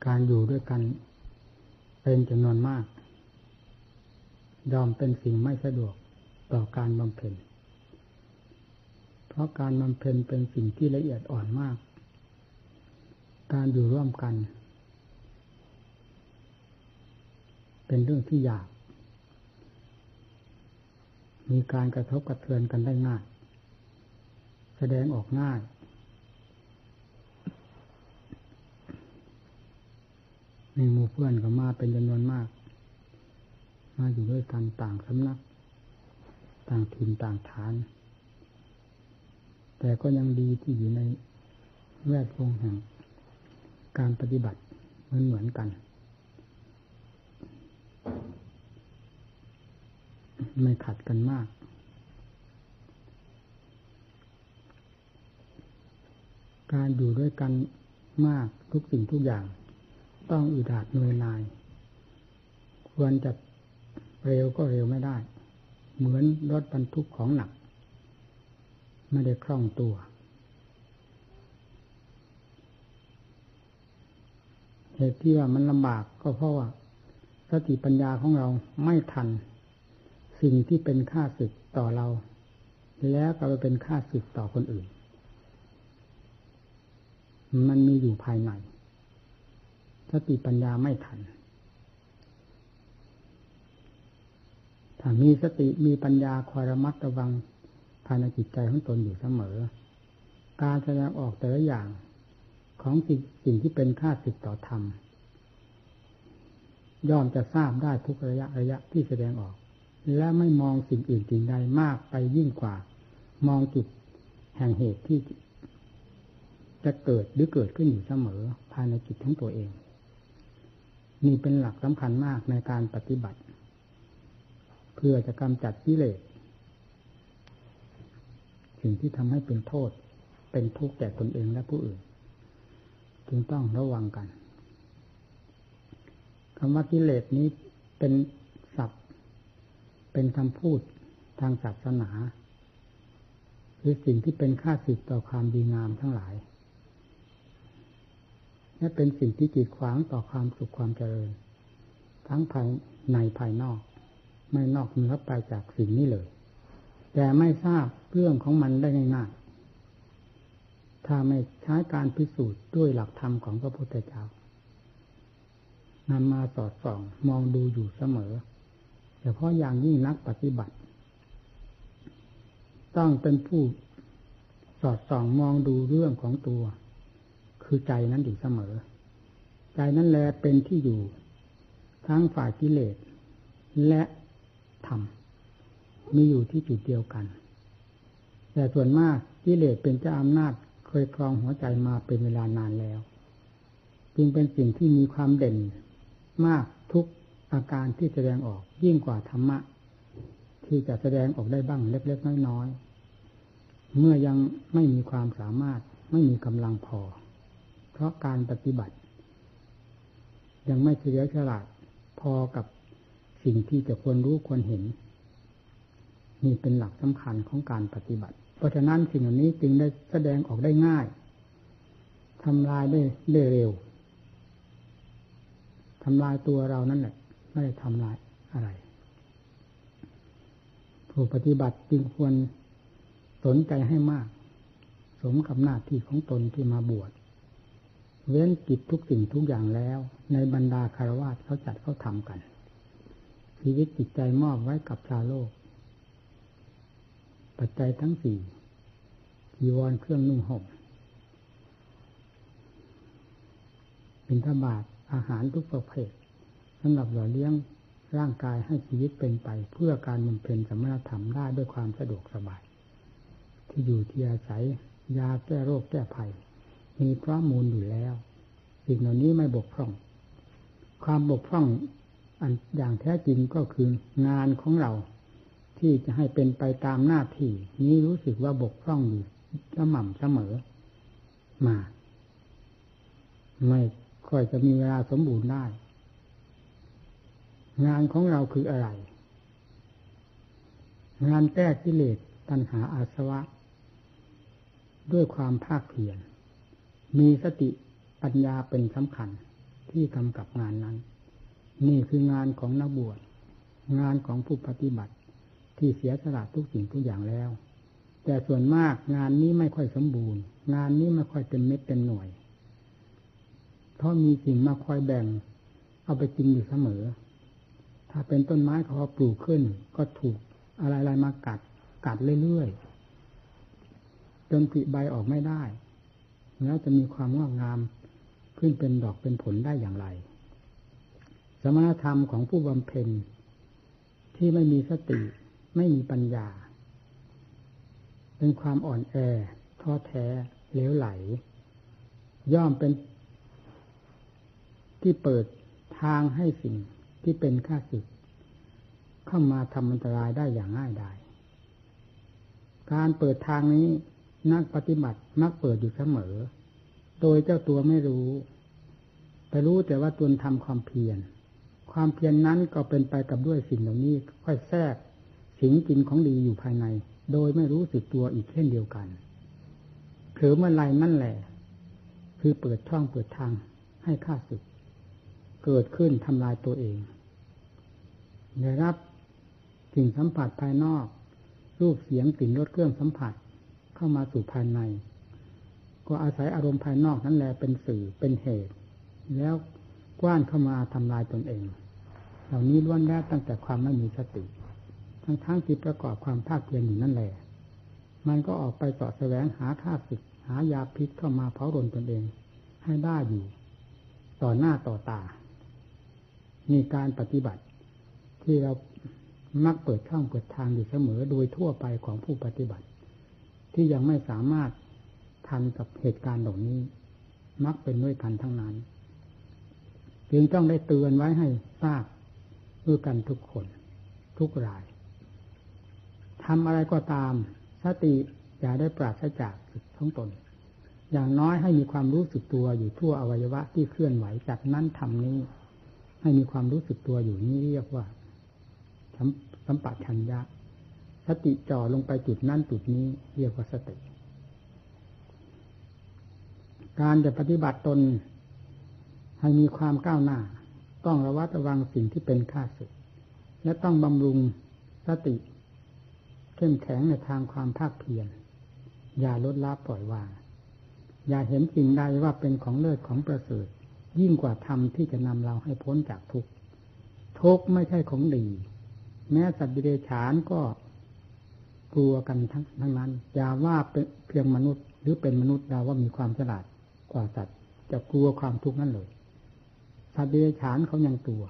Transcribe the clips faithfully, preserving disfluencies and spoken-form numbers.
การอยู่ด้วยกันเป็นจำนวนมากยอมเป็นสิ่งไม่สะดวกต่อการบำเพ็ญเพราะการบำเพ็ญเป็นสิ่งที่ละเอียดอ่อนมากการอยู่ร่วมกันเป็นเรื่องที่ยากมีการกระทบกระเทือนกันได้ง่ายแสดงออกง่ายมีหมู่เพื่อนก็มาเป็นจำนวนมากมาอยู่ด้วยกันต่างสำนักต่างถิ่นต่างฐานแต่ก็ยังดีที่อยู่ในแวดวงแห่งการปฏิบัติเหมือนเหมือนกันไม่ขัดกันมากการอยู่ด้วยกันมากทุกสิ่งทุกอย่างต้องอึดอัดเหนื่อยหน่ายควรจะเร็วก็เร็วไม่ได้เหมือนรถบรรทุกของหนักไม่ได้คล่องตัวเหตุที่ว่ามันลำบากก็เพราะว่าสติปัญญาของเราไม่ทันสิ่งที่เป็นข้าศึกต่อเราแล้วก็ไปเป็นข้าศึกต่อคนอื่นมันมีอยู่ภายในสติปัญญาไม่ทันถ้ามีสติมีปัญญาคอยระมัดระวังภายในจิตใจของตนอยู่เสมอการแสดงออกแต่ละอย่างของสิ่งที่เป็นข้าศึกต่อธรรมย่อมจะทราบได้ทุกระยะระยะที่แสดงออกและไม่มองสิ่งอื่นสิ่งใดมากไปยิ่งกว่ามองจุดแห่งเหตุที่จะเกิดหรือเกิดขึ้นอยู่เสมอภายในจิตของตัวเองนี่เป็นหลักสำคัญมากในการปฏิบัติเพื่อจะกำจัดกิเลสสิ่งที่ทำให้เป็นโทษเป็นทุกข์แก่ตนเองและผู้อื่นจึงต้องระวังกันคำว่ากิเลสนี้เป็นศัพท์เป็นคำพูดทางศาสนาคือสิ่งที่เป็นข้าศึกต่อความดีงามทั้งหลายและเป็นสิ่งที่กีดขวางต่อความสุขความเจริญทั้งภายในภายนอกไม่นอกเหนือไปจากสิ่งนี้เลยแต่ไม่ทราบเรื่องของมันได้ง่ายๆถ้าไม่ใช้การพิสูจน์ด้วยหลักธรรมของพระพุทธเจ้านำมาสอดส่องมองดูอยู่เสมอเฉพาะอย่างยิ่งนักปฏิบัติต้องเป็นผู้สอดส่องมองดูเรื่องของตัวคือใจนั้นอยู่เสมอใจนั้นแลเป็นที่อยู่ทั้งฝ่ายกิเลสและธรรมมีอยู่ที่จุดเดียวกันแต่ส่วนมากกิเลสเป็นเจ้าอำนาจเคยครองหัวใจมาเป็นเวลานานแล้วจึงเป็นสิ่งที่มีความเด่นมากทุกอาการที่แสดงออกยิ่งกว่าธรรมะที่จะแสดงออกได้บ้างเล็กๆน้อยๆเมื่อยังไม่มีความสามารถไม่มีกำลังพอเพราะการปฏิบัติยังไม่เฉลียวฉลาดพอกับสิ่งที่จะควรรู้ควรเห็นนี่เป็นหลักสำคัญของการปฏิบัติเพราะฉะนั้นสิ่งเหล่านี้จึงได้แสดงออกได้ง่ายทำลายได้ได้เร็วทำลายตัวเรานั่นแหละไม่ได้ทำลายอะไรผู้ปฏิบัติจึงควรสนใจให้มากสมกับหน้าที่ของตนที่มาบวชเว้นกิจทุกสิ่งทุกอย่างแล้วในบรรดาคฤหัสถ์เขาจัดเขาทำกันชีวิตจิตใจมอบไว้กับชาวโลกปัจจัยทั้งสี่จีวรเครื่องนุ่งห่มบิณฑบาตอาหารทุกประเภทสำหรับหล่อเลี้ยงร่างกายให้ชีวิตเป็นไปเพื่อการบำเพ็ญสมณธรรมได้ด้วยความสะดวกสบายที่อยู่ที่อาศัยยาแก้โรคแก้ภัยมีพร้อมมูลอยู่แล้วสิ่งเหล่านี้ไม่บกพร่องความบกพร่องอันอย่างแท้จริงก็คืองานของเราที่จะให้เป็นไปตามหน้าที่นี้รู้สึกว่าบกพร่องอยู่สม่ำเสมอมาไม่ค่อยจะมีเวลาสมบูรณ์ได้งานของเราคืออะไรงานแก้กิเลสตัณหาอาสวะด้วยความภาคเพียรมีสติปัญญาเป็นสำคัญที่กำกับงานนั้นนี่คืองานของนักบวชงานของผู้ปฏิบัติที่เสียสละทุกสิ่งทุกอย่างแล้วแต่ส่วนมากงานนี้ไม่ค่อยสมบูรณ์งานนี้ไม่ค่อยเต็มเม็ดเต็มหน่วยเพราะมีสิ่งมาคอยแบ่งเอาไปกินอยู่เสมอถ้าเป็นต้นไม้เขาปลูกขึ้นก็ถูกอะไรๆมากัดกัดเรื่อยๆจนผลิใบออกไม่ได้แล้วจะมีความงอกงามขึ้นเป็นดอกเป็นผลได้อย่างไรสมณธรรมของผู้บำเพ็ญที่ไม่มีสติไม่มีปัญญาเป็นความอ่อนแอท้อแท้เหลวไหลย่อมเป็นที่เปิดทางให้สิ่งที่เป็นข้าศึกเข้ามาทำอันตรายได้อย่างง่ายดายการเปิดทางนี้นักปฏิบัติมักเปิดอยู่เสมอโดยเจ้าตัวไม่รู้แต่รู้แต่ว่าตนทำความเพียรความเพียร น, นั้นก็เป็นไปกับด้วยสิ่งเหล่านี้ค่อยแทรกสิงกินของดีอยู่ภายในโดยไม่รู้สึกตัวอีกเช่นเดียวกันเผลอเมื่อไรนั่นแหละคือเปิดช่องเปิดทางให้ข้าศึกเกิดขึ้นทำลายตัวเองได้รับสิ่งสัมผัสภายนอกรูปเสียงกลิ่นรสเครื่องสัมผัสเข้ามาสู่ภายในก็อาศัยอารมณ์ภายนอกนั้นแหละเป็นสื่อเป็นเหตุแล้วกว้านเข้ามาทำลายตนเองเหล่านี้ล้วนแล้วตั้งแต่ความไม่มีสติทั้งๆที่ประกอบความภาคเพียรอยู่นั่นแหละมันก็ออกไปเสาะแสวงหาข้าศึกหายาพิษเข้ามาเผารนตนเองให้ได้อยู่ต่อหน้าต่อตามีการปฏิบัติที่เรามักเปิดช่องเปิดทางอยู่เสมอโดยทั่วไปของผู้ปฏิบัติที่ยังไม่สามารถทันกับเหตุการณ์เหล่านี้มักเป็นด้วยกันทั้งนั้นจึงต้องได้เตือนไว้ให้ทราบด้วยกันทุกคนทุกรายทำอะไรก็ตามสติอย่าได้ปราศจากจิตของตนอย่างน้อยให้มีความรู้สึกตัวอยู่ทั่วอวัยวะที่เคลื่อนไหวจากนั้นทำนี้ให้มีความรู้สึกตัวอยู่นี้เรียกว่าสัมปชัญญะสติจ่อลงไปจุดนั้นจุดนี้เรียกว่าสติการจะปฏิบัติตนให้มีความก้าวหน้าต้องระวัดระวังสิ่งที่เป็นข้าศึกและต้องบำรุงสติเข้มแข็งในทางความภาคเพียรอย่าลดละปล่อยวางอย่าเห็นสิ่งใดว่าเป็นของเลิศของประเสริฐยิ่งกว่าธรรมที่จะนำเราให้พ้นจากทุกข์ทุกข์ไม่ใช่ของดีแม้สัตว์ดิเรกชันก็กลัวกันทั้งทั้งนั้นอย่าว่าเป็นเพียงมนุษย์หรือเป็นมนุษย์เราว่ามีความฉลาดกว่าสัตว์จะกลัวความทุกข์นั้นเลยสัตว์ดิเรกชันเขายังกลัว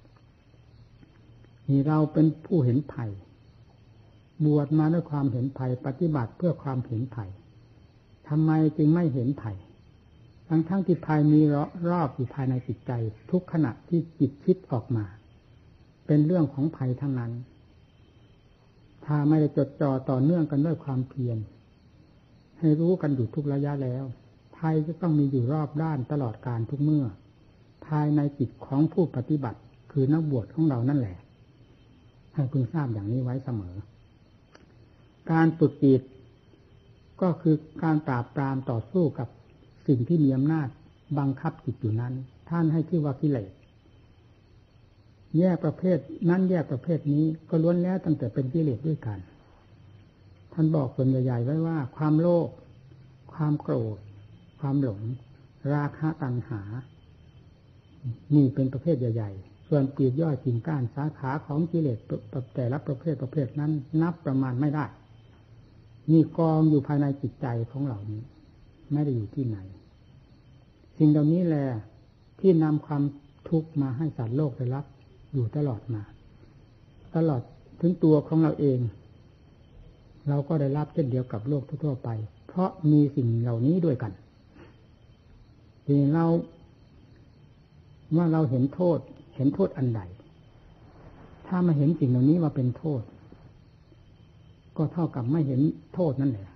นี่เราเป็นผู้เห็นภัยบวชมาด้วยความเห็นภัยปฏิบัติเพื่อความเห็นภัยทำไมจึงไม่เห็นภัยทั้งทั้งที่ภัยมีรอบอยู่ภายในจิตใจทุกขณะที่จิตคิดออกมาเป็นเรื่องของภัยทั้งนั้นถ้าไม่ได้จดจ่อต่อเนื่องกันด้วยความเพียรให้รู้กันอยู่ทุกระยะแล้วภัยจะต้องมีอยู่รอบด้านตลอดกาลทุกเมื่อภายในจิตของผู้ปฏิบัติคือนักบวชของเรานั่นแหละให้พึงทราบอย่างนี้ไว้เสมอการฝึกจิตก็คือการปราบปรามต่อสู้กับสิ่งที่มีอำนาจบังคับจิตอยู่นั้นท่านให้ชื่อว่ากิเลสแยกประเภทนั้นแยกประเภทนี้ก็ล้วนแล้วตั้งแต่เป็นกิเลสด้วยกันท่านบอกส่วนใหญ่ๆไว้ว่าความโลภความโกรธความหลงราคะตัณหานี่เป็นประเภทใหญ่ๆส่วนปลีกย่อยกิ่งก้านสาขาของกิเลสแต่ละประเภทประเภทนั้นนับประมาณไม่ได้มีกองอยู่ภายในจิตใจของเรานี้ไม่ได้อยู่ที่ไหนสิ่งเหล่านี้แหละที่นำความทุกข์มาให้สัตว์โลกได้รับอยู่ตลอดมาตลอดถึงตัวของเราเองเราก็ได้รับเช่นเดียวกับโลกทั่วไปเพราะมีสิ่งเหล่านี้ด้วยกันทีนี้เราว่าเราเห็นโทษเห็นโทษอันใดถ้ามาเห็นสิ่งเหล่านี้ว่าเป็นโทษก็เท่ากับไม่เห็นโทษนั่นแหละ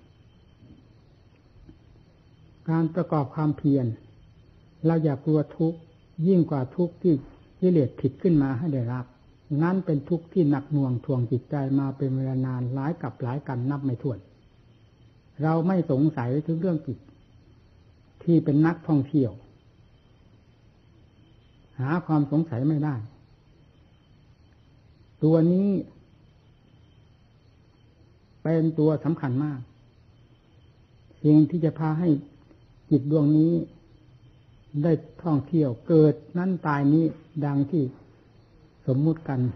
การประกอบความเพียรเราอย่ากลัวทุกข์ยิ่งกว่าทุกข์ที่กิเลสผิดขึ้นมาให้ได้รับนั้นเป็นทุกข์ที่หนักหน่วงทวงจิตใจมาเป็นเวลานานหลายกับหลายกันนับไม่ถ้วนเราไม่สงสัยถึงเรื่องจิตที่เป็นนักท่องเที่ยวหาความสงสัยไม่ได้ตัวนี้เป็นตัวสำคัญมากสิ่งที่จะพาให้จิตดวงนี้ได้ท่องเที่ยวเกิดนั้นตายนี้ดังที่สมมุติกัน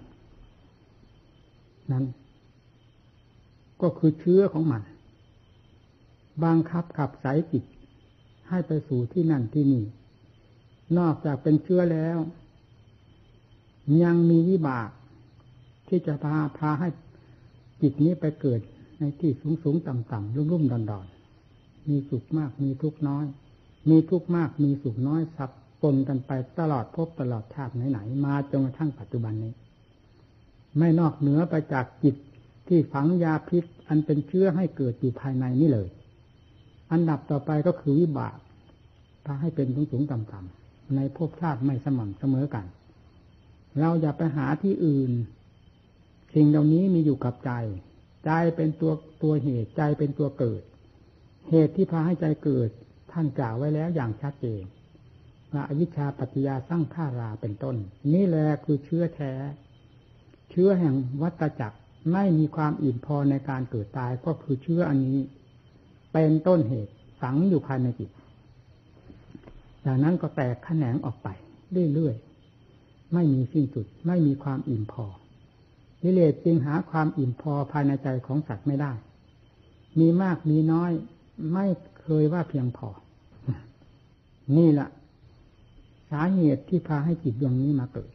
นั้นก็คือเชื้อของมันบังคับขับไสจิตให้ไปสู่ที่นั่นที่นี่นอกจากเป็นเชื้อแล้วยังมีวิบากที่จะพาพาให้จิตนี้ไปเกิดในที่สูงสูงต่ำต่ำรุ่มรุ่มดอนดอนมีสุขมากมีทุกข์น้อยมีทุกข์มากมีสุขน้อยสับปนกันไปตลอดภพตลอดชาติไหนๆมาจนกระทั่งปัจจุบันนี้ไม่นอกเหนือไปจากจิตที่ฝังยาพิษอันเป็นเชื้อให้เกิดอยู่ภายในนี่เลยอันดับต่อไปก็คือวิบากพาให้เป็นสูงสูงต่ำต่ำในภพชาติไม่สม่ำเสมอกันเราอย่าไปหาที่อื่นสิ่งเหล่านี้มีอยู่กับใจใจเป็นตัวตัวเหตุใจเป็นตัวเกิดเหตุที่พาให้ใจเกิดท่านกล่าวไว้แล้วอย่างชัดเจนว่าอวิชชาปัจจยาสร้างฆาราเป็นต้นนี่แหละคือเชื้อแท้เชื้อแห่งวัฏจักรไม่มีความอิ่มพอในการเกิดตายก็คือเชื้ออันนี้เป็นต้นเหตุฝังอยู่ภายในจิตจากนั้นก็แตกแขนงออกไปเรื่อยๆไม่มีสิ้นสุดไม่มีความอิ่มพอกิเลสจึงหาความอิ่มพอภายในใจของสัตว์ไม่ได้มีมากมีน้อยไม่เคยว่าเพียงพอนี่แหละสาเหตุที่พาให้จิตดวงนี้มาเกิด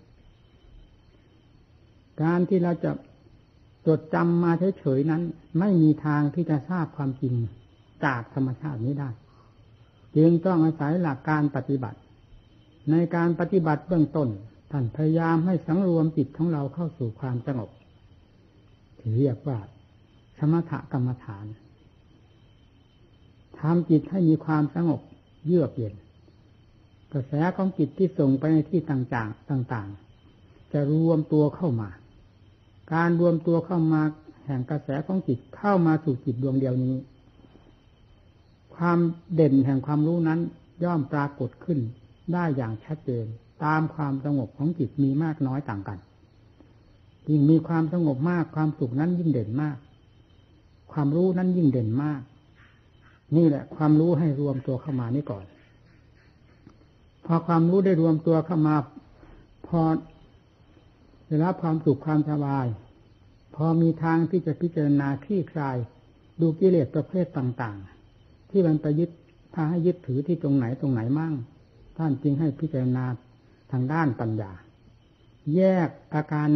การที่เราจะจดจำมาเฉยๆนั้นไม่มีทางที่จะทราบความจริงจากธรรมชาตินี้ได้จึงต้องอาศัยหลักการปฏิบัติในการปฏิบัติเบื้องต้นท่านพยายามให้สังรวมจิตของเราเข้าสู่ความสงบที่เรียกว่าสมถกรรมฐานทำจิตให้มีความสงบเยือกเย็นกระแสของจิตที่ส่งไปในที่ต่างๆต่างๆจะรวมตัวเข้ามาการรวมตัวเข้ามาแห่งกระแสของจิตเข้ามาสู่จิตดวงเดียวนี้ความเด่นแห่งความรู้นั้นย่อมปรากฏขึ้นได้อย่างชัดเจนตามความสงบของจิตมีมากน้อยต่างกันยิ่งมีความสงบมากความสุขนั้นยิ่งเด่นมากความรู้นั้นยิ่งเด่นมากนี่แหละความรู้ให้รวมตัวเข้ามานี่ก่อนพอความรู้ได้รวมตัวเข้ามาพอได้รับความสุขความสบายพอมีทางที่จะพิจารณาคลี่คลายดูกิเลสประเภทต่างๆที่มันไปยึดพาให้ยึดถือที่ตรงไหนตรงไหนมั่งท่านจึงให้พิจารณาทางด้านปัญญาแยกอาการ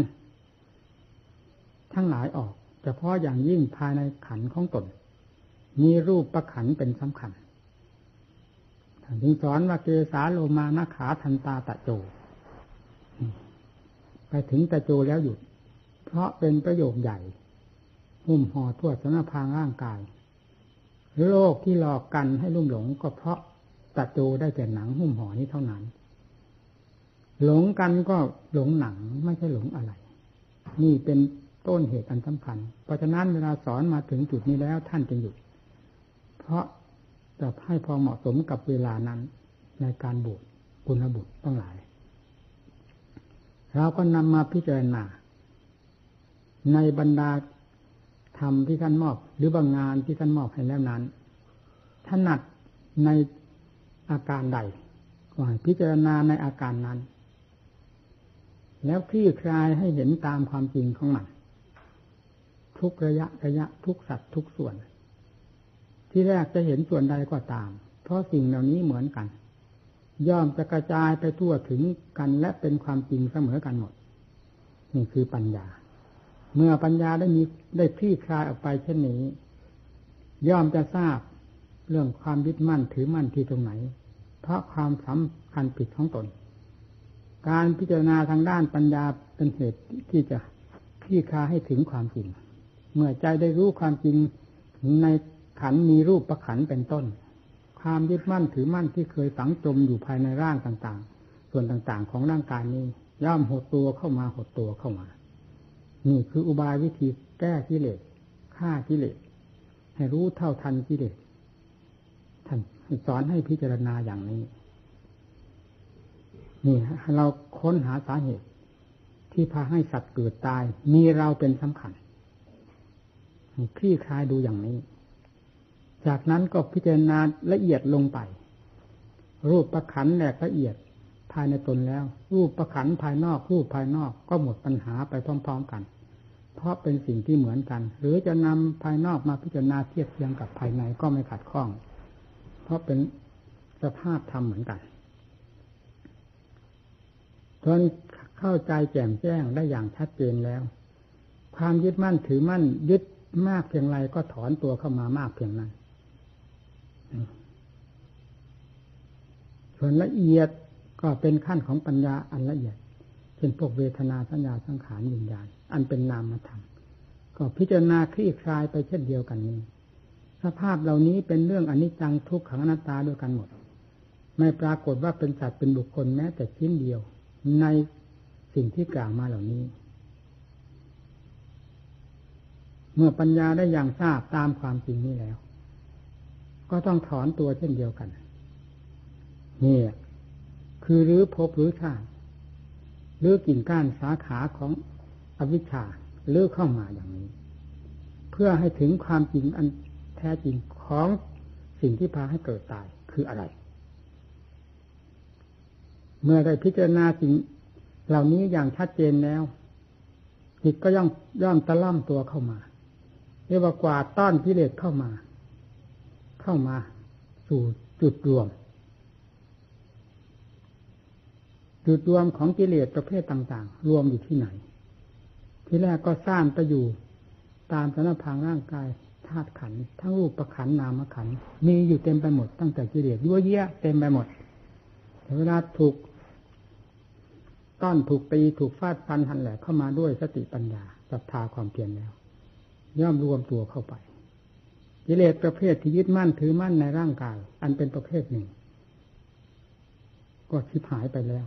ทั้งหลายออกเฉพาะอย่างยิ่งภายในขันธ์ของตนมีรูปประขันธ์เป็นสำคัญท่านจึงสอนว่าเกสาโลมานะขาทันตาตะโจไปถึงตะโจแล้วหยุดเพราะเป็นประโยคใหญ่หุ้มห่อทั่วสารพางร่างกายโลกที่หลอกกันให้ลุ่มหลงก็เพราะตะโจได้แต่หนังหุ้มห่อนี้เท่านั้นหลงกันก็หลงหนังไม่ใช่หลงอะไรนี่เป็นต้นเหตุอันสำคัญเพราะฉะนั้นเวลาสอนมาถึงจุดนี้แล้วท่านจึงหยุดเพราะจะให้พอเหมาะสมกับเวลานั้นในการบวชกุลบุตรทั้งหลายเราก็นำมาพิจารณาในบรรดาธรรมที่ท่านมอบหรือบางงานที่ท่านมอบให้แล้วนั้นถนัดในอาการใดก็ให้พิจารณาในอาการนั้นแล้วคลี่คลายให้เห็นตามความจริงของมันทุกระยะระยะทุกสัดทุกส่วนที่แรกจะเห็นส่วนใดก็ตามเพราะสิ่งเหล่านี้เหมือนกันย่อมจะกระจายไปทั่วถึงกันและเป็นความจริงเสมอกันหมดนี่คือปัญญาเมื่อปัญญาได้มีได้คลี่คลายออกไปเช่นนี้ย่อมจะทราบเรื่องความยึดมั่นถือมั่นที่ตรงไหนเพราะความสำคัญผิดของตนการพิจารณาทางด้านปัญญาเป็นเหตุที่จะคลี่คลายให้ถึงความจริงเมื่อใจได้รู้ความจริงในขันธ์มีรูปประขันธ์เป็นต้นความยึดมั่นถือมั่นที่เคยฝังจมอยู่ภายในร่างต่างๆส่วนต่างๆของร่างกายนี้ย่อมหดตัวเข้ามาหดตัวเข้ามานี่คืออุบายวิธีแก้กิเลสฆ่ากิเลสให้รู้เท่าทันกิเลสท่านสอนให้พิจารณาอย่างนี้นี่เราค้นหาสาเหตุที่พาให้สัตว์เกิดตายมีเราเป็นสำคัญคลี่คลายดูอย่างนี้จากนั้นก็พิจารณาละเอียดลงไปรูปประขันแหลกละเอียดภายในตนแล้วรูปประขันภายนอกรูปภายนอกก็หมดปัญหาไปพร้อมๆกันเพราะเป็นสิ่งที่เหมือนกันหรือจะนำภายนอกมาพิจารณาเทียบเทียงกับภายในก็ไม่ขัดข้องเพราะเป็นสภาพธรรมเหมือนกันจนเข้าใจแจ่มแจ้งได้อย่างชัดเจนแล้วความยึดมั่นถือมั่นยึดมากเพียงไรก็ถอนตัวเข้ามามากเพียงนั้นส่วนละเอียดก็เป็นขั้นของปัญญาอันละเอียดเช่นพวกเวทนาสัญญาสังขารวิญญาณอันเป็นนามธรรมก็พิจารณาคลี่คลายไปเช่นเดียวกันนี้สภาพเหล่านี้เป็นเรื่องอนิจจังทุกขังอนัตตาด้วยกันหมดไม่ปรากฏว่าเป็นสัตว์เป็นบุคคลแม้แต่ชิ้นเดียวในสิ่งที่กล่าวมาเหล่านี้เมื่อปัญญาได้อย่างทราบตามความจริงนี้แล้วก็ต้องถอนตัวเช่นเดียวกันนี่คือรื้อภพรื้อชาติรื้อกิ่งก้านสาขาของอวิชชารื้อเข้ามาอย่างนี้เพื่อให้ถึงความจริงอันแท้จริงของสิ่งที่พาให้เกิดตายคืออะไรเมื่อได้พิจารณาสิ่งเหล่านี้อย่างชัดเจนแล้วจิตก็ย่อมย่อมตะล่อมตัวเข้ามาเรียกว่ากวาดต้อนกิเลสเข้ามาเข้ามาสู่จุดรวมจุดรวมของกิเลสประเภทต่างๆรวมอยู่ที่ไหนที่แรกก็สร้างไปอยู่ตามสารพางร่างกายธาตุขันธ์ทั้งรูปขันธ์นามขันธ์มีอยู่เต็มไปหมดตั้งแต่กิเลสยั่วเยี่ยเต็มไปหมดแต่เวลาถูกต้อนถูกตีถูกฟาดฟันหันแหลกเข้ามาด้วยสติปัญญาศรัทธาความเพียรแล้วย่อมรวมตัวเข้าไปกิเลสประเภทที่ยึดมั่นถือมั่นในร่างกายอันเป็นประเภทหนึ่งก็ชิบหายไปแล้ว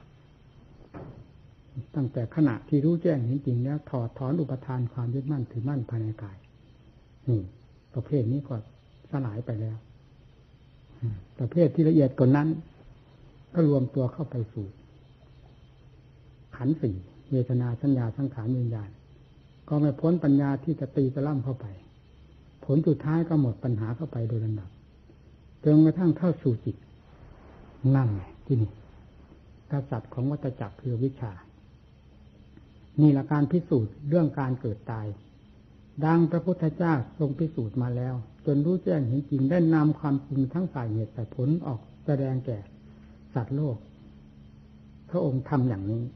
ตั้งแต่ขณะที่รู้แจ้งเห็นจริงแล้วถอดถอนอุปทานความยึดมั่นถือมั่นภายในกายนี่ประเภทนี้ก็สลายไปแล้วประเภทที่ละเอียดกว่านั้นก็รวมตัวเข้าไปสู่ขันธ์สี่เวทนาสัญญาสังขารวิญญาณก็ไม่พ้นปัญญาที่จะตีจะล่ำเข้าไปผลสุดท้ายก็หมดปัญหาเข้าไปโดยลำดับจนกระทั่งเข้าสู่จิตนั่งที่นี่กษัตริย์ของวัฏจักรคือวิชานี่ละการพิสูจน์เรื่องการเกิดตายดังพระพุทธเจ้าทรงพิสูจน์มาแล้วจนรู้แจ้งเห็นจริงได้นำความจริงทั้งฝ่ายเหตุฝ่ายผลออกแสดงแก่สัตว์โลกพระองค์ทำอย่างนี้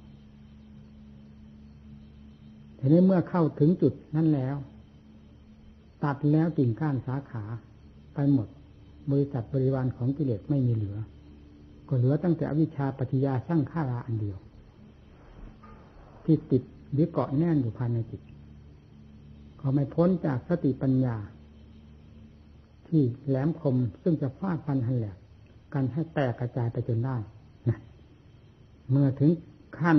ทีนี้เมื่อเข้าถึงจุดนั้นแล้วตัดแล้วกิ่งก้านสาขาไปหมดบริษัทบริวารของกิเลสไม่มีเหลือก็เหลือตั้งแต่อวิชชาปัจจยาสร้างขาราอันเดียวที่ติดหรือเกาะแน่นอยู่ภายในจิตก็ไม่พ้นจากสติปัญญาที่แหลมคมซึ่งจะฟาดฟันหันแหลกกันให้แตกกระจายไปจนได้นะเมื่อถึงขั้น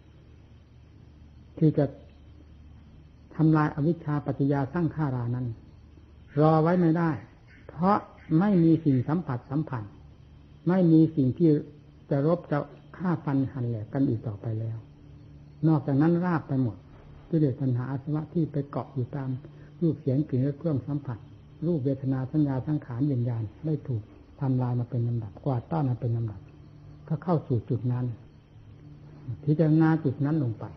ที่จะทำลายอวิชชาปัจจยาสร้างขารานั้นรอไว้ไม่ได้เพราะไม่มีสิ่งสัมผัสสัมพันธ์ไม่มีสิ่งที่จะรบจะฆ่าฟันหันแหลกกันอีกต่อไปแล้วนอกจากนั้นราบไปหมดกิเลสตัณหาอาสวะที่ไปเกาะอยู่ตามรูปเสียงกลิ่นรสเครื่องสัมผัสรูปเวทนาสัญญาสังขารวิญญาณได้ถูกทำลายมาเป็นลำดับกวาดต้อนมาเป็นลำดับก็เข้าสู่จุดนั้นพิจารณาจุดนั้นลงไป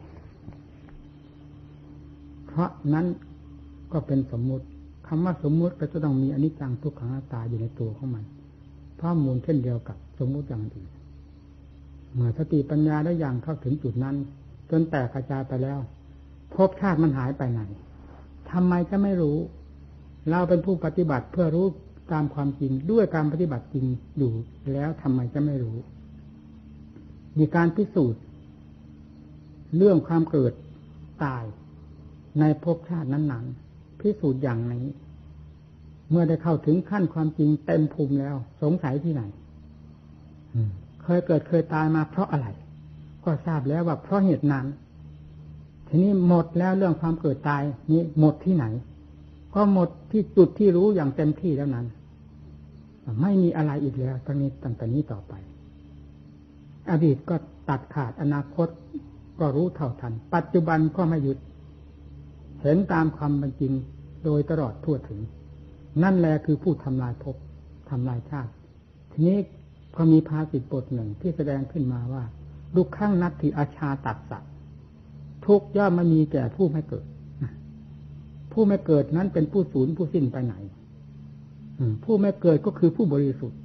เพราะนั้นก็เป็นสมมุติคำว่าสมมุติก็จะต้องมีอนิจจังทุกขังอนัตตาอยู่ในตัวของมันข้อมูลเช่นเดียวกับสมมุติอย่างอื่นเมื่อสติปัญญาได้อย่างเข้าถึงจุดนั้นจนแตกกระจายไปแล้วภพชาติมันหายไปไหนทำไมจะไม่รู้เราเป็นผู้ปฏิบัติเพื่อรู้ตามความจริงด้วยการปฏิบัติจริงอยู่แล้วทำไมจะไม่รู้มีการพิสูจน์เรื่องความเกิดตายในภพชาตินั้นๆพิสูจน์อย่างนี้เมื่อได้เข้าถึงขั้นความจริงเต็มภูมิแล้วสงสัยที่ไหนเคยเกิดเคยตายมาเพราะอะไรก็ทราบแล้วว่าเพราะเหตุนั้นทีนี้หมดแล้วเรื่องความเกิดตายนี้หมดที่ไหนก็หมดที่จุดที่รู้อย่างเต็มที่แล้วนั้นไม่มีอะไรอีกแล้วตั้งนี้ตั้งแต่นี้ต่อไปอดีตก็ตัดขาดอนาคตก็รู้เท่าทันปัจจุบันก็ไม่หยุดเห็นตามความเป็นจริงโดยตลอดทั่วถึงนั่นแหละคือผู้ทำลายภพทำลายชาติทีนี้ก็มีภาษิตบทหนึ่งที่แสดงขึ้นมาว่าดุขังนัตถิอาชาตัสสะทุกย่อมไม่มีแก่ผู้ไม่เกิดผู้ไม่เกิดนั้นเป็นผู้สูญผู้สิ้นไปไหนผู้ไม่เกิดก็คือผู้บริสุทธิ์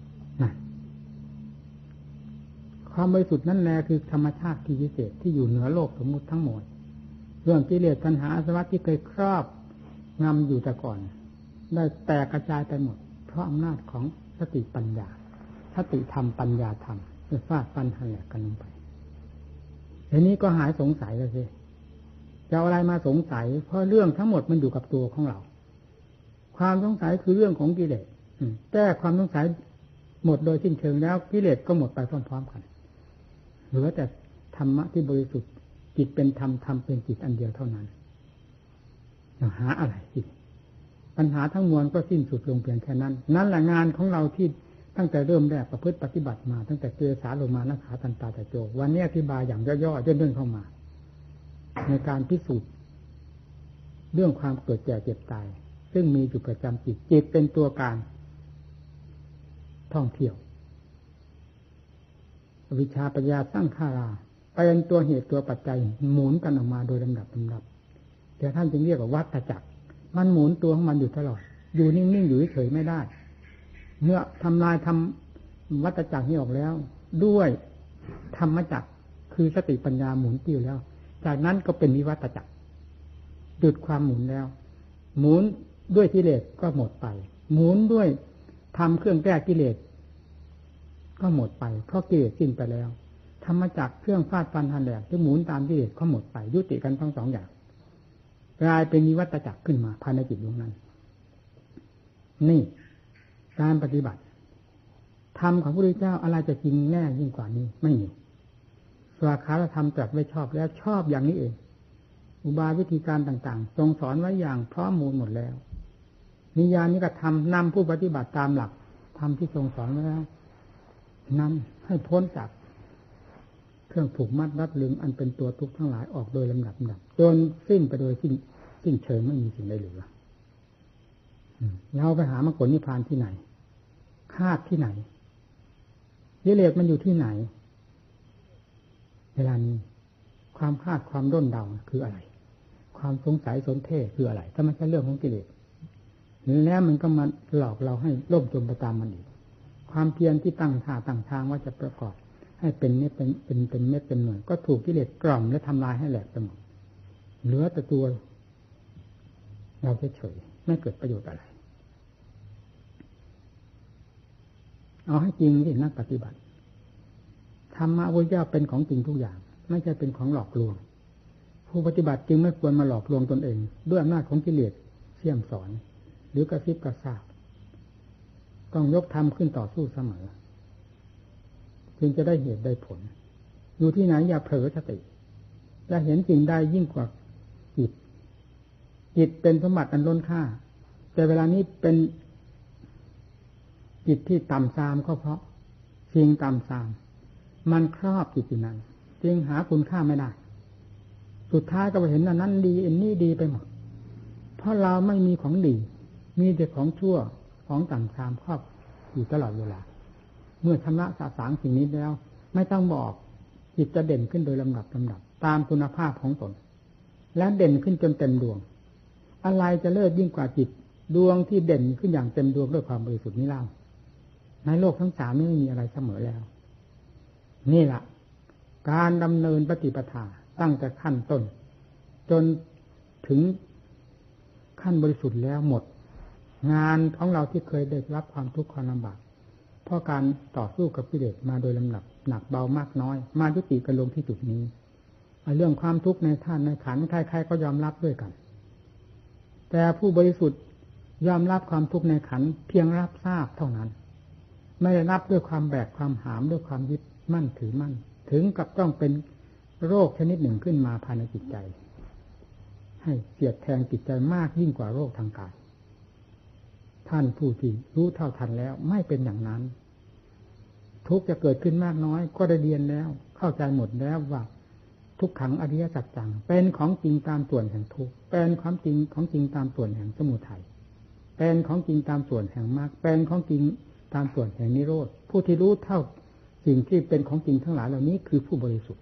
ความบริสุทธิ์นั่นแหละคือธรรมชาติที่พิเศษที่อยู่เหนือโลกสมมุติทั้งหมดเรื่องกิเลสตัณหาอาสวะที่เคยครอบงำอยู่แต่ก่อนได้แตกกระจายไปหมดเพราะอำนาจของสติปัญญาสติธรรมปัญญาธรรมจะฟาดฟันหันแหลกกันลงไปทีนี้ก็หายสงสัยเลยสิจะอะไรมาสงสัยเพราะเรื่องทั้งหมดมันอยู่กับตัวของเราความสงสัยคือเรื่องของกิเลสแก้ความสงสัยหมดโดยสิ้นเชิงแล้วกิเลสก็หมดไปพร้อมๆกันเหลือแต่ธรรมะที่บริสุทธิ์จิตเป็นธรรมธรรมเป็นจิตอันเดียวเท่านั้นจะหาอะไรอีกปัญหาทั้งมวลก็สิ้นสุดลงเพียงแค่นั้นนั่นแหละงานของเราที่ตั้งแต่เริ่มแรกประพฤติปฏิบัติมาตั้งแต่เจสาโลมานะขาตันตาตะโจวันนี้อธิบายอย่างย่อๆเรื่องเข้ามาในการพิสูจน์เรื่องความเกิดแก่เจ็บตายซึ่งมีอยู่ประจำจิตจิตเป็นตัวการท่องเที่ยววิชาปัญญาสร้างขาราเป็นตัวเหตุตัวปัจจัยหมุนกันออกมาโดยลำดับลำดับแต่ท่านจึงเรียกว่าวัฏจักรมันหมุนตัวของมันอยู่ตลอดอยู่นิ่งๆอยู่เฉยๆไม่ได้เมื่อทำลายทำวัฏจักรนี้ออกแล้วด้วยธรรมจักรคือสติปัญญาหมุนติ้วแล้วจากนั้นก็เป็นวิวัฏจักรหยุดความหมุนแล้วหมุนด้วยกิเลสก็หมดไปหมุนด้วยทำเครื่องแก้กิเลสก็หมดไปเพราะกิเลสสิ้นไปแล้วธรรมจักรเครื่องฟาดฟันหันแหลกที่หมุนตามกิเลสก็หมดไปยุติกันทั้งสองอย่างกลายเป็นวิวัฏจักรขึ้นมาภายในจิตดวงนั้นนี่การปฏิบัติธรรมของพระพุทธเจ้าอะไรจะจริงแน่ยิ่งกว่านี้ไม่มีสวากขาธรรมตรัสไว้ชอบแล้วชอบอย่างนี้เองอุบายวิธีการต่างๆทรงสอนไว้อย่างพร้อมมูลหมดแล้วนิยานิกธรรมนำผู้ปฏิบัติตามหลักธรรมที่ทรงสอนไว้แล้วนั้นให้พ้นจากเครื่องผูกมัดรัดลึงอันเป็นตัวทุกข์ทั้งหลายออกโดยลำดับจนสิ้นไปโดยสิ้นสิ้นเชิงไม่มีสิ่งใดเหลือเราไปหามรรคผลนิพพานที่ไหนคาดที่ไหนกิเลสมันอยู่ที่ไหนเวลานี้ความคาดความด้นเดาคืออะไรความสงสัยสนเท่คืออะไรถ้ามันใช่เรื่องของกิเลสแล้วมันก็มาหลอกเราให้ล่มจมไปตามมันอีกความเพียรที่ตั้งท่าตั้งทางว่าจะประกอบให้เป็นเม็ดเป็นเป็นเป็นเม็ดเป็นหน่วยก็ถูกกิเลสกล่อมและทำลายให้แหลกไปหมดเหลือแต่ตัวเราเฉยๆไม่เกิดประโยชน์อะไรเอาให้จริงที่นักปฏิบัติธรรมะพุทธเจ้าเป็นของจริงทุกอย่างไม่ใช่เป็นของหลอกลวงผู้ปฏิบัติจึงไม่ควรมาหลอกลวงตนเองด้วยอำนาจของกิเลสเสี่ยมสอนหรือกระซิบกระซาบต้องยกธรรมขึ้นต่อสู้เสมอจึงจะได้เหตุได้ผลอยู่ที่ไหนอย่าเผลอสติและเห็นสิ่งใดยิ่งกว่าจิตจิตเป็นสมบัติอันล้นค่าแต่เวลานี้เป็นจิตที่ต่ำทรามก็เพราะสิ่งต่ำทรามมันครอบจิตนั้นจึงหาคุณค่าไม่ได้สุดท้ายก็ไปเห็นว่านั้นดีอันนี้ดีไปหมดเพราะเราไม่มีของดีมีแต่ของชั่วของต่ำทรามครอบอยู่ตลอดเวลาเมื่อชำระสาสางสิ่งนี้แล้วไม่ต้องบอกจิตจะเด่นขึ้นโดยลำดับลำดับตามคุณภาพของตนและเด่นขึ้นจนเต็มดวงอะไรจะเลิศยิ่งกว่าจิตดวงที่เด่นขึ้นอย่างเต็มดวงด้วยความบริสุทธิ์นี้เล่าในโลกทั้งสามนี้ไม่มีอะไรเสมอแล้วนี่แหละการดำเนินปฏิปทาตั้งแต่ขั้นต้นจนถึงขั้นบริสุทธิ์แล้วหมดงานของเราที่เคยได้รับความทุกข์ความลำบากเพราะการต่อสู้กับกิเลสมาโดยลำดับหนักเบามากน้อยมายุติกันลงที่จุดนี้เรื่องความทุกข์ในธาตุในขันธ์ใครๆก็ยอมรับด้วยกันแต่ผู้บริสุทธิ์ยอมรับความทุกข์ในขันธ์เพียงรับทราบเท่านั้นไม่ได้รับด้วยความแบกความหามด้วยความยึดมั่นถือมั่นถึงกับต้องเป็นโรคชนิดหนึ่งขึ้นมาภายในจิตใจให้เสียดแทงจิตใจมากยิ่งกว่าโรคทางกายท่านผู้ที่รู้เท่าทันแล้วไม่เป็นอย่างนั้นทุกข์จะเกิดขึ้นมากน้อยก็ได้เรียนแล้วเข้าใจหมดแล้วว่าทุกขังอริยสัจจังเป็นของจริงตามส่วนแห่งทุกข์เป็นความจริงของจริงตามส่วนแห่งสมุทัยเป็นของจริงตามส่วนแห่งมรรคเป็นของจริงตามส่วนแห่งนิโรธผู้ที่รู้เท่าสิ่งที่เป็นของจริงทั้งหลายเหล่านี้คือผู้บริสุทธิ์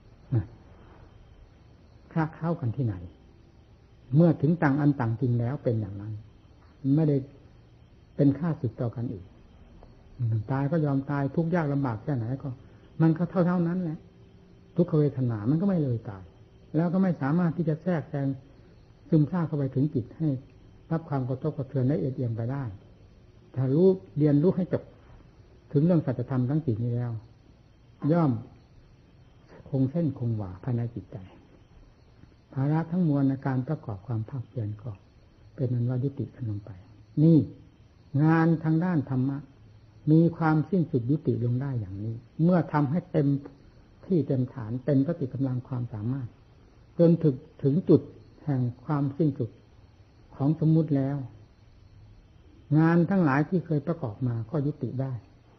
คลาเข้ากันที่ไหนเมื่อถึงต่างอันต่างจริงแล้วเป็นอย่างนั้นไม่ได้เป็นค่าศึกต่อกันอีกตายก็ยอมตายทุกข์ยากลำบากแค่ไหนก็มันก็เท่าเท่านั้นแหละทุกขเวทนามันก็ไม่เลยตายแล้วก็ไม่สามารถที่จะแทรกแซงซึมซาบเข้าไปถึงจิตให้รับความกระทบกระเทือนได้เอียดเอียงไปได้ถ้ารู้เรียนรู้ให้จบถึงเรื่องสัจธรรมทั้งสี่นี้แล้วย่อมคงเส้นคงวาภายในจิตใจภาระทั้งมวลในการประกอบความภาคเพียรก็เป็นอันว่ายุติกันลงไปนี่งานทางด้านธรรมะมีความสิ้นสุดยุติลงได้อย่างนี้เมื่อทำให้เต็มที่เต็มฐานเป็นสติกำลังความสามารถจนถึงถึงจุดแห่งความสิ้นสุดของสมมุติแล้วงานทั้งหลายที่เคยประกอบมาก็ยุติได้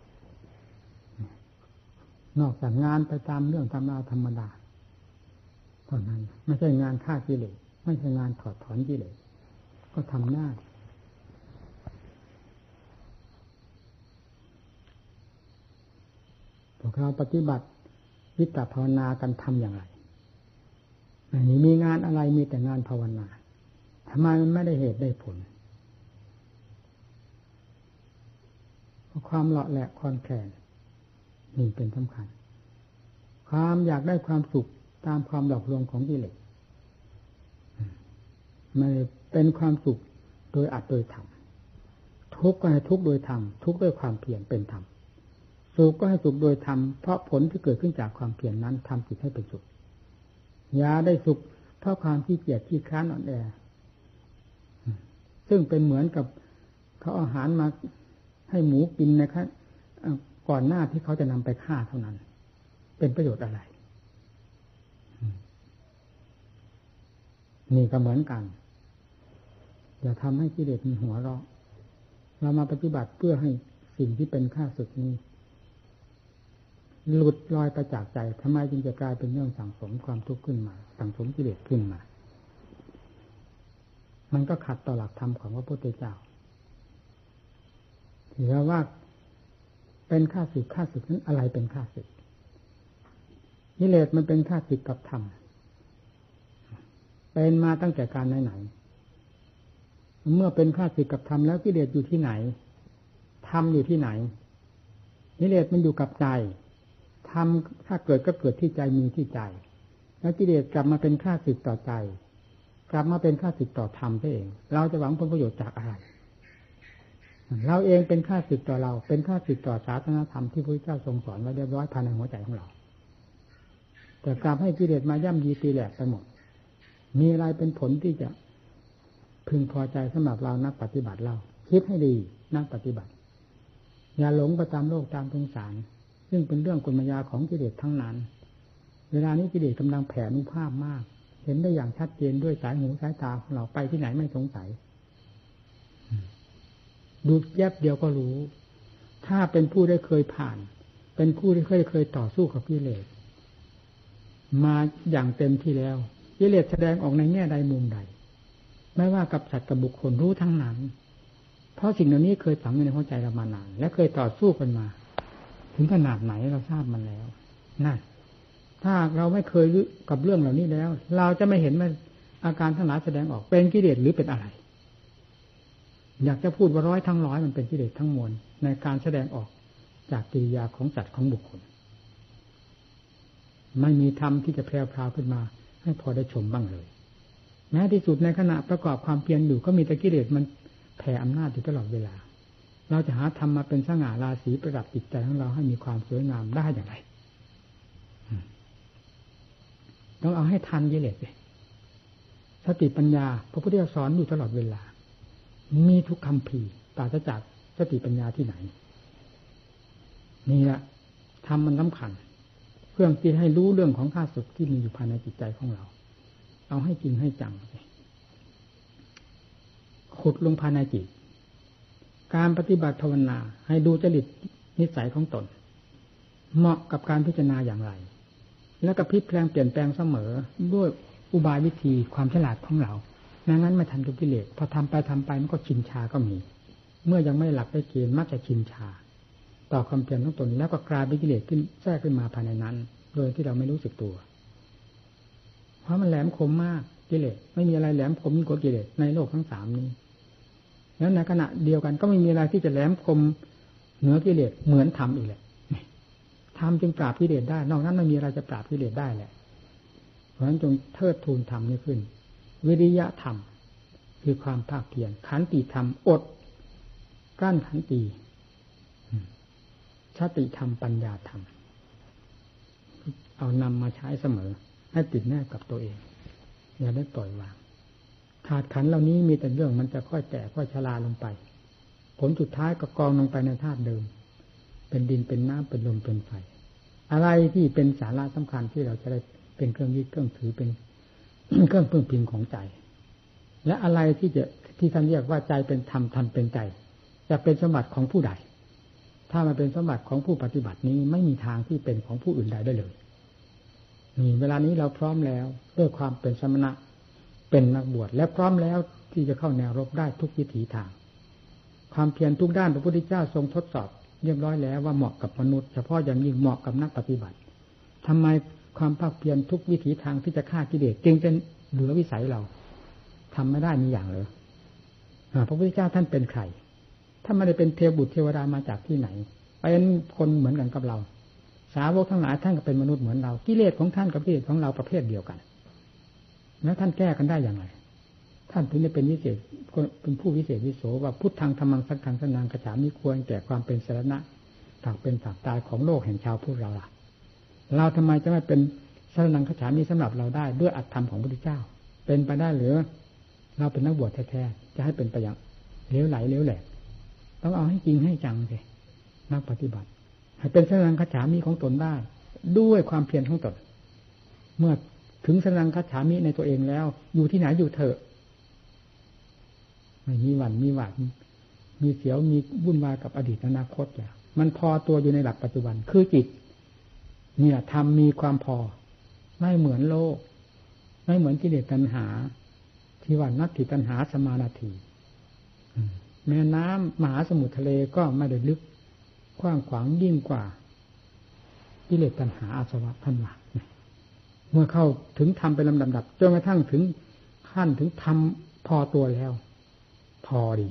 นอกจากงานไปตามเรื่องธรรมดาธรรมดาเท่านั้นไม่ใช่งานฆ่ากิเลสไม่ใช่งานถอดถอนกิเลสก็ทำได้พวกเราปฏิบัติวิตตภาวนากันทำอย่างไรอันนี้มีงานอะไรมีแต่งานภาวนาทำไมมันไม่ได้เหตุได้ผลความเลาะแหละคลอนแคลนนี่เป็นสำคัญความอยากได้ความสุขตามความหลอกลวงของกิเลสไม่เป็นความสุขโดยอัดโดยธรรมทุกข์ก็ให้ทุกข์โดยธรรมทุกข์ด้วยความเพียรเป็นธรรมสุขก็ให้สุขโดยธรรมเพราะผลที่เกิดขึ้นจากความเพียรนั้นทำจิตให้เป็นสุขอย่าได้สุขเพราะความขี้เกียจขี้คร้านอ่อนแอซึ่งเป็นเหมือนกับเขาเอาอาหารมาให้หมูกินนะครับก่อนหน้าที่เขาจะนำไปฆ่าเท่านั้นเป็นประโยชน์อะไรนี่ก็เหมือนกันอย่าทำให้กิเลสมีหัวเราะเรามาปฏิบัติเพื่อให้สิ่งที่เป็นข้าศึกนี้หลุดลอยไปจากใจทำไมจึงจะกลายเป็นเรื่องสั่งสมความทุกข์ขึ้นมาสั่งสมกิเลสขึ้นมามันก็ขัดต่อหลักธรรมของพระพุทธเจ้าถือว่าเป็นข้าศึกข้าศึกนั้นอะไรเป็นข้าศึกกิเลสมันเป็นข้าศึกกับธรรมเป็นมาตั้งแต่การไหนๆเมื่อเป็นข้าศึกกับธรรมแล้วกิเลสอยู่ที่ไหนธรรมอยู่ที่ไหนกิเลสมันอยู่กับใจธรรมถ้าเกิดก็เกิดที่ใจมีที่ใจแล้วกิเลสกลับมาเป็นข้าศึกต่อใจกลับมาเป็นข้าศึกต่อธรรมเองเราจะหวังผลประโยชน์จากอะไรเราเองเป็นข้าศึกต่อเราเป็นข้าศึกต่อศาสนธรรมที่พระพุทธเจ้าทรงสอนไว้เรียบร้อยภายในหัวใจของเราแต่กลับให้กิเลสมาย่ำยีตีแหลกไปหมดมีอะไรเป็นผลที่จะพึงพอใจสำหรับเรานักปฏิบัติเราคิดให้ดีนักปฏิบัติอย่าหลงไปตามโลกตามสงสารซึ่งเป็นเรื่องกลมายาของกิเลสทั้งนั้นเวลานี้กิเลสกำลังแผ่อนุภาพมากเห็นได้อย่างชัดเจนด้วยสายหูสายตาของเราไปที่ไหนไม่สงสัยดูแยบเดียวก็รู้ถ้าเป็นผู้ได้เคยผ่านเป็นผู้ที่เคยเคยต่อสู้กับกิเลสมาอย่างเต็มที่แล้วกิเลสแสดงออกในแง่ใดมุมใดไม่ว่ากับสัตว์กับบุคคลรู้ทั้งนั้นเพราะสิ่งเหล่านี้เคยฝังอยู่ในหัวใจเรามานานและเคยต่อสู้กันมาถึงขนาดไหนเราทราบมันแล้วนั่นถ้าเราไม่เคยรู้กับเรื่องเหล่านี้แล้วเราจะไม่เห็นว่าอาการทั้งหลายแสดงออกเป็นกิเลสหรือเป็นอะไรอยากจะพูดว่าร้อยทั้งร้อยมันเป็นกิเลสทั้งมวลในการแสดงออกจากกิริยาของสัตว์ของบุคคลไม่มีธรรมที่จะแพร่พราวขึ้นมาให้พอได้ชมบ้างเลยแม้ที่สุดในขณะประกอบความเพียรอยู่ก็มีแต่กิเลสมันแผ่อำนาจอยู่ตลอดเวลาเราจะหาธรรมมาเป็นสง่าราศีประดับจิตใจของเราให้มีความสวยงามได้อย่างไรต้องเอาให้ทันกิเลสเลยสติปัญญาพระพุทธเจ้าสอนอยู่ตลอดเวลามีทุกคำพีปราศจากสติปัญญาที่ไหนนี่แหละธรรมมันสำคัญเพื่อที่ให้รู้เรื่องของข้าศึกที่มีอยู่ภายในจิตใจของเราเอาให้จริงให้จังขุดลงภายในจิตการปฏิบัติภาวนาให้ดูจริตนิสัยของตนเหมาะกับการพิจารณาอย่างไรแล้วก็พลิกแปลงเปลี่ยนแปลงเสมอด้วยอุบายวิธีความฉลาดของเราไม่งั้นไม่ทันทุกกิเลสพอทำไปทำไปมันก็ชินชาก็มีเมื่อยังไม่หลักได้เกณฑ์มักจะชินชาต่อความเปลี่ยนของตนแล้วก็กลายเป็นกิเลสขึ้นแทรกขึ้นมาภายในนั้นโดยที่เราไม่รู้สึกตัวเพราะมันแหลมคมมากกิเลสไม่มีอะไรแหลมคมยิ่งกว่ากิเลสในโลกทั้งสามนี้แล้วในขณะเดียวกันก็ไม่มีอะไรที่จะแหลมคมเหนือกิเลสเหมือนธรรมอีกแหละธรรมจึงปราบกิเลสได้นอกนั้นไม่มีอะไรจะปราบกิเลสได้แหละเพราะฉะนั้นจงเทิดทูนธรรมนี้ขึ้นวิริยะธรรมคือความภาคเพียรขันติธรรมอดกั้นขันติชติธรรมปัญญาธรรมเอานำมาใช้เสมอให้ติดแน่กับตัวเองอย่าได้ปล่อยวางขาดขันเหล่านี้มีแต่เรื่องมันจะค่อยแตกค่อยชราลงไปผลสุดท้ายก็กองลงไปในธาตุเดิมเป็นดินเป็นน้ำเป็นลมเป็นไฟอะไรที่เป็นสาระสำคัญที่เราจะได้เป็นเครื่องยึดเครื่องถือเป็น เครื่องพึ่งพิงของใจและอะไรที่จะที่ท่านเรียกว่าใจเป็นธรรมธรรมเป็นใจจะเป็นสมบัติของผู้ใดถ้ามันเป็นสมบัติของผู้ปฏิบัตินี้ไม่มีทางที่เป็นของผู้อื่นใดได้เลยนี่เวลานี้เราพร้อมแล้วด้วยความเป็นสมณะเป็นนักบวชและพร้อมแล้วที่จะเข้าแนวรบได้ทุกวิถีทางความเพียรทุกด้านพระพุทธเจ้าทรงทดสอบเรียบร้อยแล้วว่าเหมาะกับมนุษย์เฉพาะอย่างยิ่งเหมาะกับนักปฏิบัติทำไมความภาคเพียรทุกวิถีทางที่จะฆ่ากิเลสจึงจะเหลือวิสัยเราทำไม่ได้มีอย่างเลยพระพุทธเจ้าท่านเป็นใครท่านไม่ได้เป็นเทวบุตรเทวดามาจากที่ไหนเป็นคนเหมือนกันกับเราสาวกทั้งหลายท่านก็เป็นมนุษย์เหมือนเรากิเลสของท่านกับกิเลสของเราประเภทเดียวกันแล้วท่านแก้กันได้อย่างไรท่านถึงได้เป็นวิเศษเป็นผู้วิเศษวิโสว่าพุทธังธรรมังสังฆังสนังกัจฉามิควรแก่ความเป็นสรณะฝากเป็นฝากตายของโลกแห่งชาวพุทธเราล่ะเราทำไมจะไม่เป็นสรณังกัจฉามิสำหรับเราได้ด้วยอัตธรรมของพระพุทธเจ้าเป็นไปได้หรือเราเป็นนักบวชแท้ๆจะให้เป็นไปอย่างเลี้ยวไหลเลี้ยวแหลกต้องเอาให้จริงให้จังสินักปฏิบัติให้เป็นสรณังกัจฉามิของตนได้ด้วยความเพียรของตนเมื่อถึงสรณังกัจฉามิในตัวเองแล้วอยู่ที่ไหนอยู่เถอะไม่มีหวั่นมีหวาดมีเสียวมีวุ่นวายกับอดีตอนาคตแล้วมันพอตัวอยู่ในหลักปัจจุบันคือจิตเนี่ยธรรมมีความพอไม่เหมือนโลกไม่เหมือนกิเลสตัณหาที่ว่านัตถิตัณหาสมานาทีแม่น้ำมหาสมุทรทะเลก็ไม่ได้ลึกกว้างขวางยิ่งกว่ากิเลสตัณหาอาสวะท่านว่าเมื่อเข้าถึงทำเป็นลำดับจนกระทั่งถึงขั้นถึงทำพอตัวแล้วพอดี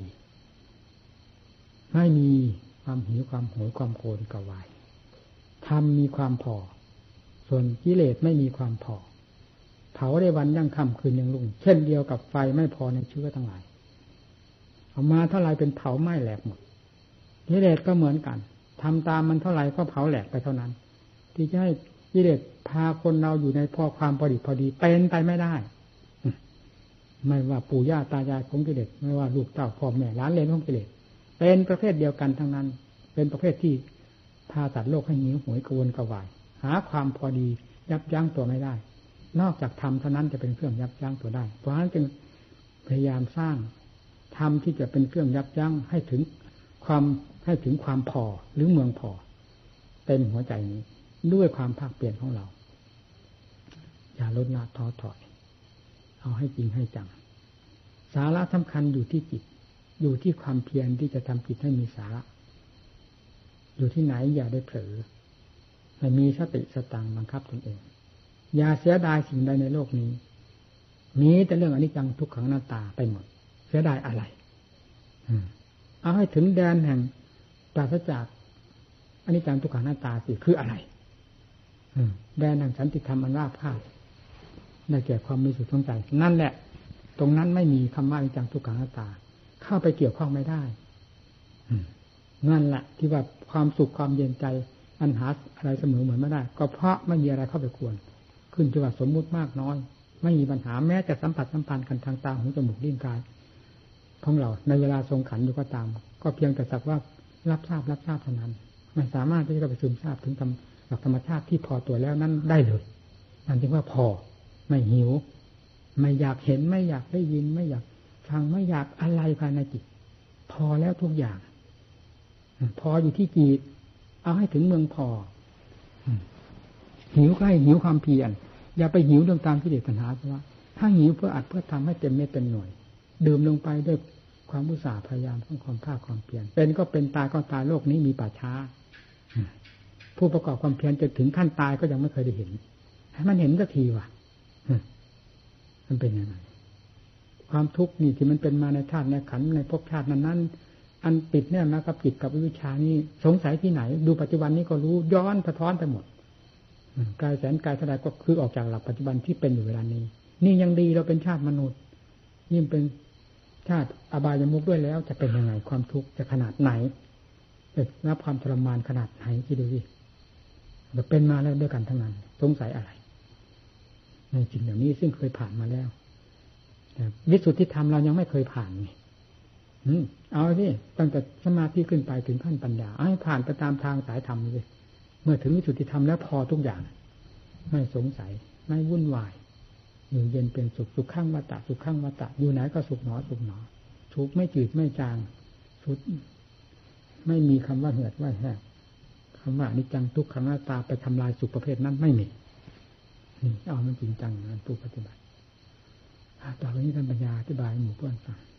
ไม่มีความหิวความโหยความโกรธกวายธรรมมีความพอส่วนกิเลสไม่มีความพอเผาได้วันยั่งค่ำคืนยังรุ่งเช่นเดียวกับไฟไม่พอในเชื้อทั้งหลายเอามาเท่าไรเป็นเผาไหม้แหลกหมดกิเลสก็เหมือนกันทำตามมันเท่าไรก็เผาแหลกไปเท่านั้นที่จะให้กิเลสพาคนเราอยู่ในพอความพอดีพอดีเป็นไปไม่ได้ไม่ว่าปู่ย่าตายายของกิเลสไม่ว่าลูกเต้าพ่อแม่หลานเหลนของกิเลสเป็นประเภทเดียวกันทั้งนั้นเป็นประเภทที่พาสัตว์โลกให้หิวโหยกระวนกระวายหาความพอดียับยั้งตัวไม่ได้นอกจากธรรมเท่านั้นจะเป็นเครื่องยับยั้งตัวได้เพราะฉะนั้นจึงพยายามสร้างธรรมที่จะเป็นเครื่องยับยั้งให้ถึงความให้ถึงความพอหรือเมืองพอเต็มหัวใจนี้ด้วยความภาคเปลี่ยนของเราอย่าลดละท้อถอยเอาให้จริงให้จังสาระสำคัญอยู่ที่จิตอยู่ที่ความเพียรที่จะทำจิตให้มีสาระอยู่ที่ไหนอย่าได้เผลอให้มีสติสตังบังคับตนเองอย่าเสียดายสิ่งใดในโลกนี้มีแต่เรื่องอนิจจังทุกขังอนัตตาไปหมดเสียดายอะไรเอาให้ถึงแดนแห่งปราศจากอนิจจังทุกขังอนัตตาสิคืออะไรแดนแห่งสันติธรรมอันราบคาบได้แก่ความมีสุขสงใจนั่นแหละตรงนั้นไม่มีคำว่าอนิจจังทุกขังอนัตตาเข้าไปเกี่ยวข้องไม่ได้นั่นแหละที่ว่าความสุขความเย็นใจอันหาอะไรเสมอเหมือนไม่ได้ก็เพราะไม่มีอะไรเข้าไปควรขึ้นจังหวะสมมุติมากน้อยไม่มีปัญหาแม้จะสัมผัสสัมพันธ์กันทางตาหูจมูกลิ้นกายของเราในเวลาทรงขันอยู่ก็ตามก็เพียงแต่สักว่ารับทราบรับทราบเท่านั้นไม่สามารถที่จะไปซึมซาบถึงหลักธรรมชาติที่พอตัวแล้วนั้นได้เลยนั่นจึงว่าพอไม่หิวไม่อยากเห็นไม่อยากได้ยินไม่อยากฟังไม่อยากอะไรภายในจิตพอแล้วทุกอย่างพออยู่ที่จิตเอาให้ถึงเมืองพอหิวก็ให้หิวความเพียรอย่าไปหิวเรื่องตามกิเลสตัณหาเพราะว่าถ้าหิวเพื่ออัดเพื่อทำให้เต็มเม็ดเต็มหน่วยดื่มลงไปด้วยความอุตสาห์พยายามของความภาคความเพียรเป็นก็เป็นตายก็ตายโลกนี้มีป่าช้าผู้ประกอบความเพียรจะถึงขั้นตายก็ยังไม่เคยได้เห็นให้มันเห็นสักทีว่ะมันเป็นยังไงความทุกข์นี่ที่มันเป็นมาในธาตุในขันธ์ในภพชาตินั้นๆอันติดแน่มากับจิตกับวิชานี่สงสัยที่ไหนดูปัจจุบันนี้ก็รู้ย้อนสะท้อนไปหมดกายแสนกายเท่าใดก็คือออกจากหลักปัจจุบันที่เป็นอยู่เวลานี้นี่ยังดีเราเป็นชาติมนุษย์ยิ่งเป็นชาติอบายมุขด้วยแล้วจะเป็นยังไงความทุกข์จะขนาดไหนจะรับความทรมานขนาดไหนคิดดูสิเราเป็นมาแล้วด้วยกันทั้งนั้นสงสัยอะไรในจริงเหล่านี้ซึ่งเคยผ่านมาแล้ววิสุทธิธรรมเรายังไม่เคยผ่านนี่เอาสิตั้งแต่สมาธิขึ้นไปถึงขั้นปัญญาให้ผ่านไปตามทางสายธรรมเลยเมื่อถึงวิสุทธิธรรมแล้วพอทุกอย่างไม่สงสัยไม่วุ่นวายอยู่เย็นเป็นสุขสุขข้างวัฏฏะสุขข้างวัฏฏะอยู่ไหนก็สุขหนอสุขหนอทุกข์ไม่จืดไม่จางสุดไม่มีคำว่าเหือดว่าแห้งคำว่าอนิจจังทุกขังอนัตตาไปทำลายสุขประเภทนั้นไม่มีนี่เอามันจริงจังนะผู้ปฏิบัติต่อไปนี้ท่านปัญญาอธิบายหมู่เพื่อนฟัง